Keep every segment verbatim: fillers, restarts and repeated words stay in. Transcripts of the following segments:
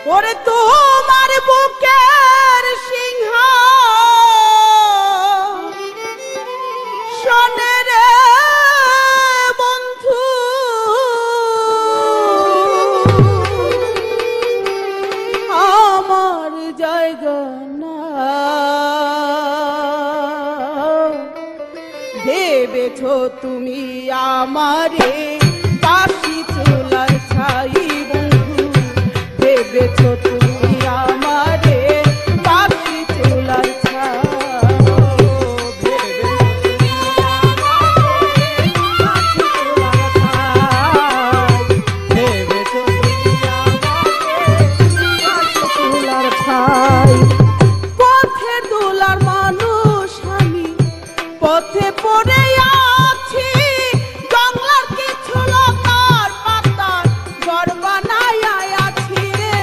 ওরে তোমার বুকের সিংহ শোনে রে বন্ধু, আমার জায়গা না ভেবেছ তুমি আমারে পাখি চুলার ছাই বন্ধু, ভেবেছ তুমি আমারে পাখি চুলার ছাই, ভেবেছ তুমি চুলার ছাই। পথে দোলার মানুষ আমি পথে পড়ে আছি, জঙ্গলার কিছু লতার পাতার ঘর বানায় আছি রে,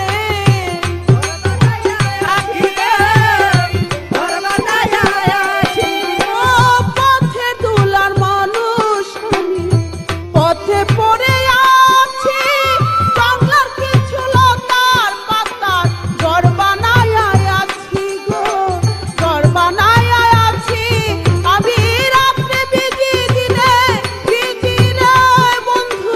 ঘর বানায় আছি। ও পথে দোলার মানুষ আমি পথে পড়ে আছি, জঙ্গলার কিছু লতার পাতার ঘর বানায় আছি গো, ঘর বানায় আছি। আমি রাত্রে বিজি দিনে বিজি রে বন্ধু,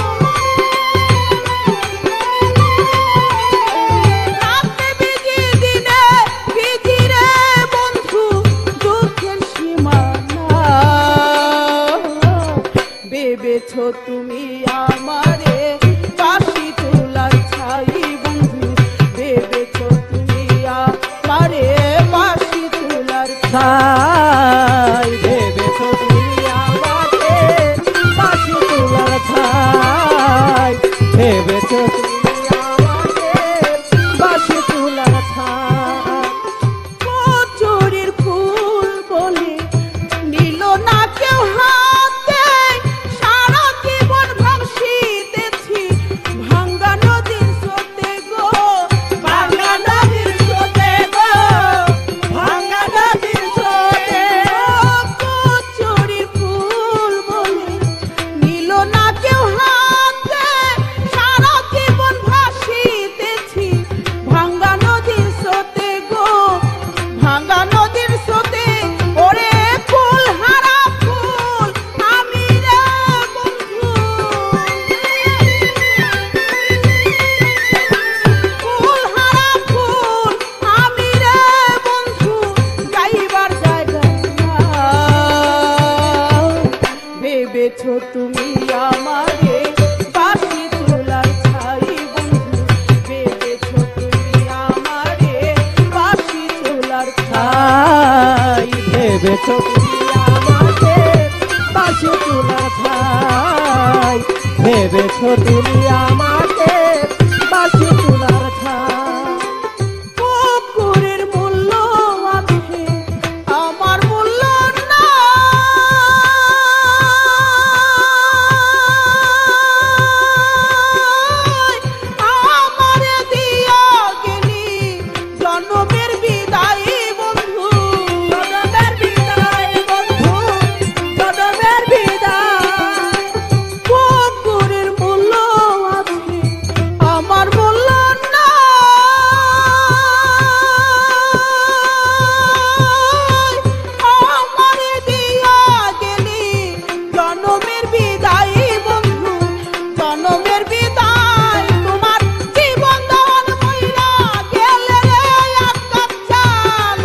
রাত্রে বিজি দিনে বিজি রে বন্ধু, দুঃখের সীমানা ভেবেছ তুমি আমারে পাখি চুলার ছাই বন্ধু, ভেবেছ তুমি আমারে পাখি চুলার ছাই, ভেবেছ তুমি আমারে পাখি চুলার ছাই, ভেবেছ তুমি আমারে পাখি চুলার ছাই। কচুরির ফুল বলে নিল না কেউ হাতে, সারা জীবন ভাসিতেছি ভাঙ্গা নদীর স্রোতে গো, ভাঙ্গা নদীর স্রোতে গো, ভাঙ্গা নদীর স্রোতে। কচুরির ফুল বলে নিল না কেউ হাতে, সারা জীবন ভাসিতেছি ভাঙ্গা নদীর স্রোতে গো, ভাঙ্গা নদীর স্রোতে। ওরে ফুল হারা ফুল আমি রে বন্ধু, ফুল হারা ফুল আমি রে বন্ধু, যাইবার জায়গা না ভেবেছ তুমি আমারে পাখি চুলার ছাই বন্ধু, ভেবেছ তুমি আমারে পাখি চুলার ছাই, ভেবেছ তুমি আমারে পাখি চুলার ছাই, ভেবেছ তুমি আমাকে পাখি চুলার ছাই। পুকুরের মূল্য আছে আমার মূল্য নাই, আমারে দিয়া গেলি জন্মের বিদায় বন্ধু, জন্মের বিদায় বন্ধু, জন্মের বিদায়। পুকুরের মূল্য আছে আমার মূল্য নাই, আমারে দিয়া গেলি জন্মের বিদায় বন্ধু, জন্মের বিদায়। তোমার জীবন দান কইরা গেলে রে এক কাপ চাল,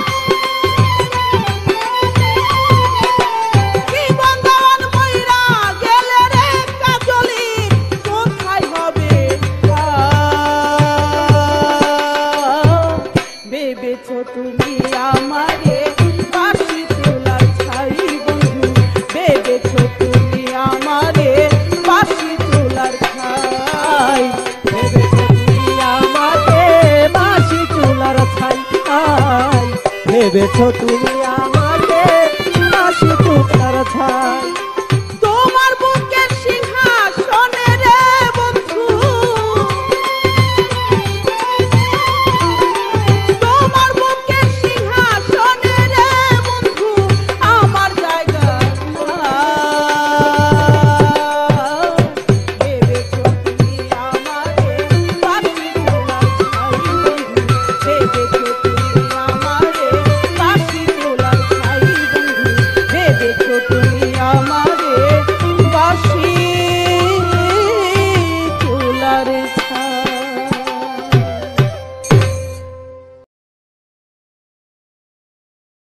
জীবন দান কইরা গেলে রে কাজলি, কোথায় হবে ভেবেছ তুমি আমারে পাখি চুলার ছাই বন্ধু, ভেবেছ তুমি আমারে পাখি চুলার ছাই, ভেবেছ তুমি আমারে পাখি চুলার ছাই, ভেবেছ তুমি আমারে পাখি চুলার ছাই।